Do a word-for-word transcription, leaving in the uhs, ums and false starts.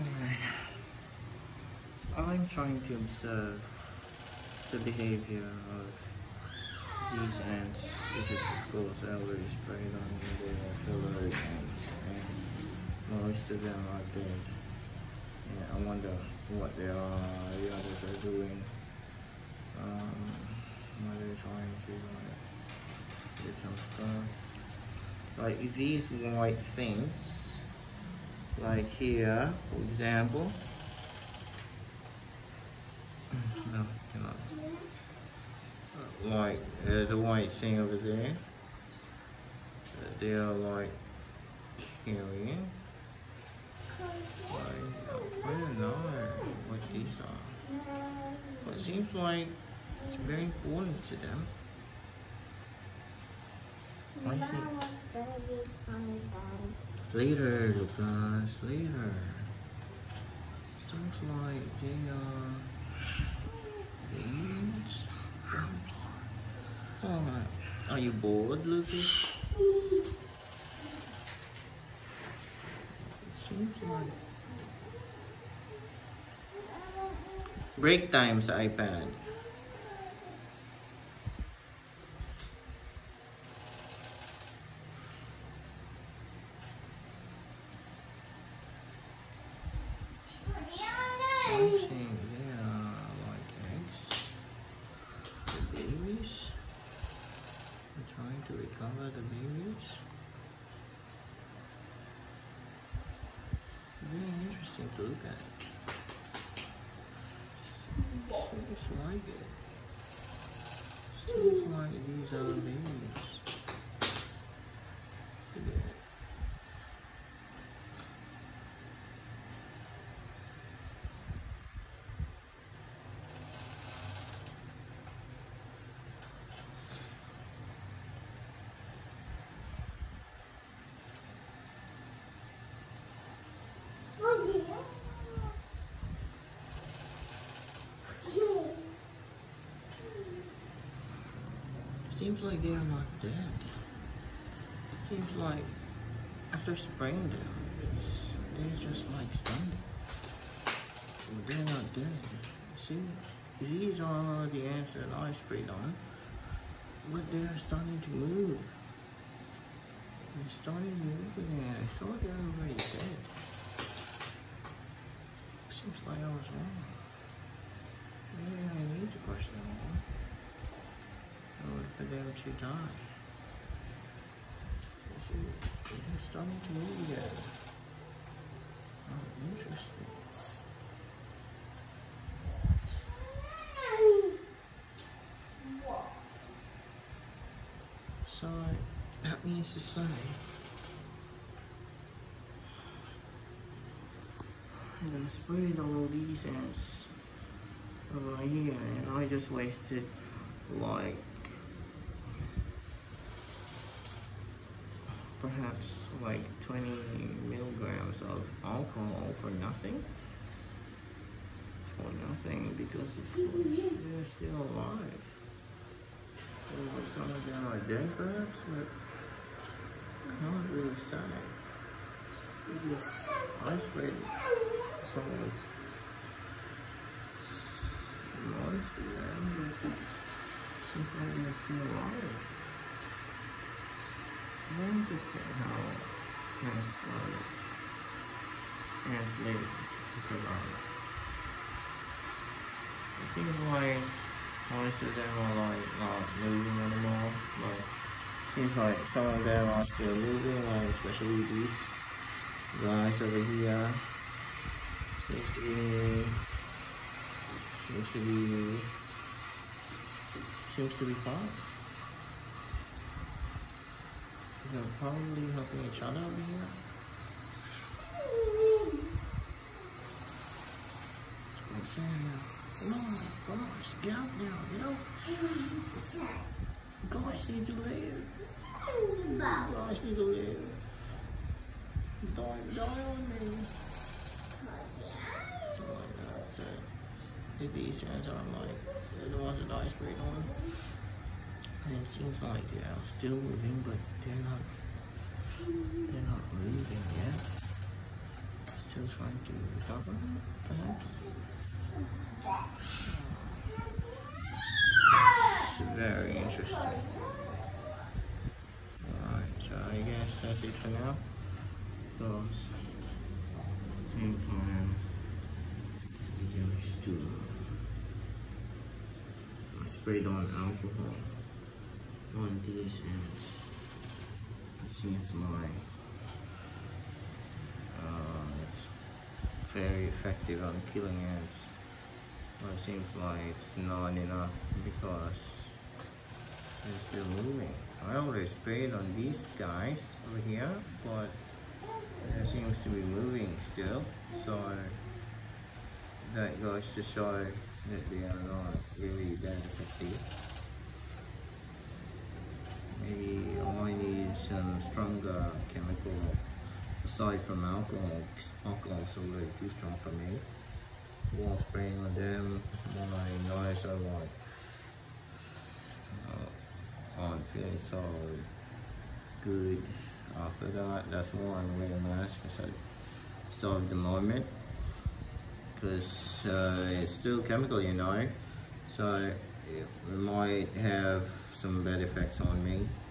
I'm trying to observe the behavior of these ants because of course I already sprayed on their fellow ants and most of them are dead. Yeah, I wonder what they are, the others are doing. Um, what they're trying to like get some stuff. Like these white things, like here, for example. No, cannot. Like uh, the white thing over there, uh, they are like carrying. Like, I don't know what these are, but it seems like it's very important to them. I think. Later, Lucas, later. Seems like they are. Beans? Alright. Are you bored, Lucas? It seems like... Break times, iPad. To look at. Seems like it. Seems like these are babies. Look at it. Seems like they are not dead. Seems like after spraying them, it's, they're just like standing. But they're not dead. See, these are the ants that I sprayed on, but they're starting to move. They're starting to move again. I thought they were already dead. Seems like I was wrong. Maybe I need to brush them off. For them to die. See, they're starting to move again. Oh, interesting. So, that means to say, I'm gonna spray all these ants over here, and I just wasted like perhaps like twenty milligrams of alcohol for nothing. For nothing, because of course they're still alive. Or some of them are dead perhaps, but can't really say. Because I sprayed some of most of them, but seems like they're still alive. It's very interesting how ants are ants live to survive. It seems like most of them are like not moving anymore, but it seems like some of them are still moving, like especially these guys over here. Seems to be seems to be seems to be fine. They're probably helping each other over here. What's going on? Come on, gosh, get out now, get out. Gosh, need to live. Gosh, need to live. Die, die on me. These ants are like, they're the ones that I sprayed on. And it seems like they are still moving, but they're not, they're not moving yet. Still trying to recover. because same time we used to I sprayed on alcohol on these ants. It seems like uh, it's very effective on killing ants. But it seems like it's not enough because they're still moving. I already sprayed on these guys over here, but there seems to be moving still. So that goes to show that they are not really that effective. Maybe I need some stronger chemical aside from alcohol. Alcohol is already too strong for me. While spraying on them, my nose are like uh, aren't feeling so good after that. That's why I'm wearing a mask because I solved the moment, because uh, it's still chemical, you know, so it might have some bad effects on me.